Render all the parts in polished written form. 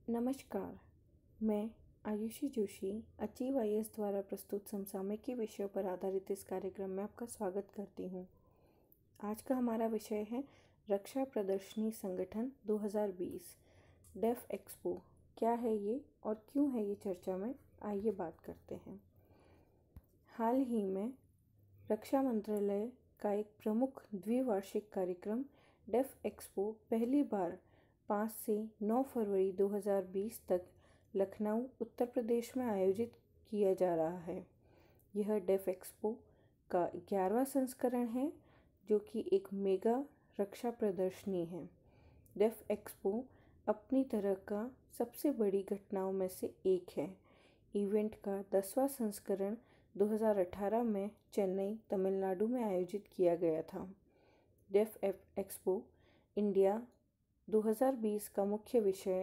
नमस्कार, मैं Ayushi Joshi achieve IAS द्वारा प्रस्तुत समसामयिकी विषयों पर आधारित इस कार्यक्रम में आपका स्वागत करती हूँ। आज का हमारा विषय है रक्षा प्रदर्शनी संगठन 2020 डेफ एक्सपो। क्या है ये और क्यों है ये चर्चा में, आइए बात करते हैं। हाल ही में रक्षा मंत्रालय का एक प्रमुख द्विवार्षिक कार्यक्रम डेफ एक्सपो पहली बार 5 से 9 फरवरी 2020 तक लखनऊ उत्तर प्रदेश में आयोजित किया जा रहा है। यह डेफ एक्सपो का 11वां संस्करण है, जो कि एक मेगा रक्षा प्रदर्शनी है। डेफ एक्सपो अपनी तरह का सबसे बड़ी घटनाओं में से एक है। इवेंट का 10वां संस्करण 2018 में चेन्नई, तमिलनाडु में आयोजित किया गया था। डेफ एक्सपो इंडिया 2020 का मुख्य विषय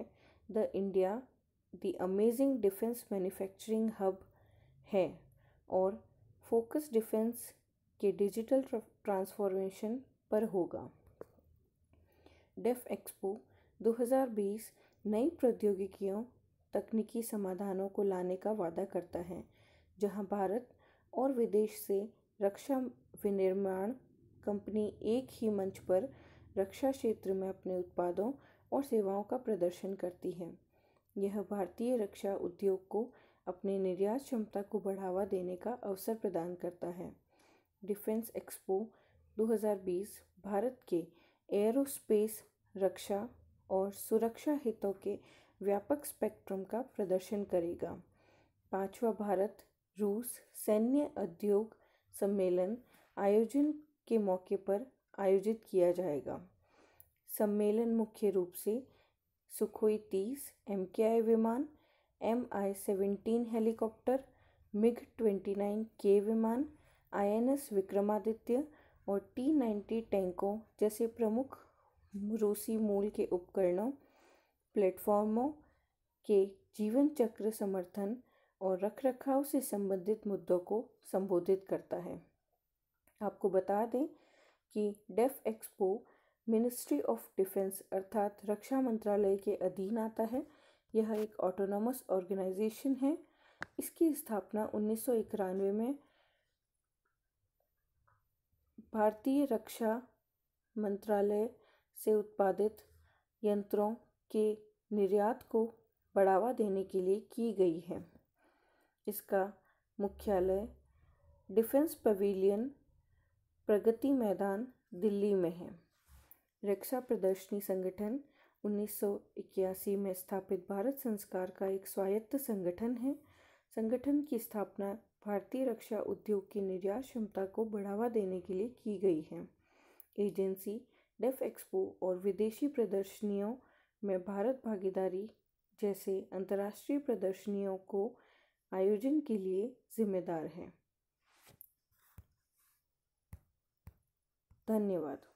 the amazing defence manufacturing hub है और फोकस डिफेंस के डिजिटल ट्रांसफॉर्मेशन पर होगा। डेफ एक्सपो 2020 नई प्रौद्योगिकियों, तकनीकी समाधानों को लाने का वादा करता है, जहां भारत और विदेश से रक्षा विनिर्माण कंपनी एक ही मंच पर रक्षा क्षेत्र में अपने उत्पादों और सेवाओं का प्रदर्शन करती है। यह भारतीय रक्षा उद्योग को अपने निर्यात क्षमता को बढ़ावा देने का अवसर प्रदान करता है। डिफेंस एक्सपो 2020 भारत के एयरोस्पेस, रक्षा और सुरक्षा हितों के व्यापक स्पेक्ट्रम का प्रदर्शन करेगा। 5वां भारत रूस सैन्य उद्योग सम्मेलन आयोजन के मौके पर आयोजित किया जाएगा। सम्मेलन मुख्य रूप से सुखोई 30 MKI विमान, MI-17 हेलीकॉप्टर, MiG-29K विमान, INS विक्रमादित्य और T-90 टैंकों जैसे प्रमुख रूसी मूल के उपकरणों, प्लेटफॉर्मों के जीवन चक्र समर्थन और रखरखाव से संबंधित मुद्दों को संबोधित करता है। आपको बता दें कि DefExpo ministry of defence अर्थात रक्षा मंत्रालय के अधीन आता है। यह एक ऑटोनॉमस ऑर्गेनाइजेशन है। इसकी स्थापना 1991 में भारतीय रक्षा मंत्रालय से उत्पादित यंत्रों के निर्यात को बढ़ावा देने के लिए की गई है। इसका मुख्यालय डिफेंस पवेलियन, प्रगति मैदान, दिल्ली में है। रक्षा प्रदर्शनी संगठन 1981 में स्थापित भारत सरकार का एक स्वायत्त संगठन है। संगठन की स्थापना भारतीय रक्षा उद्योग की निर्यात क्षमता को बढ़ावा देने के लिए की गई है। एजेंसी डेफ एक्सपो और विदेशी प्रदर्शनियों में भारत भागीदारी जैसे अंतर्राष्ट्रीय प्रदर्शनियों को आयोजन के लिए जिम्मेदार है। धन्यवाद।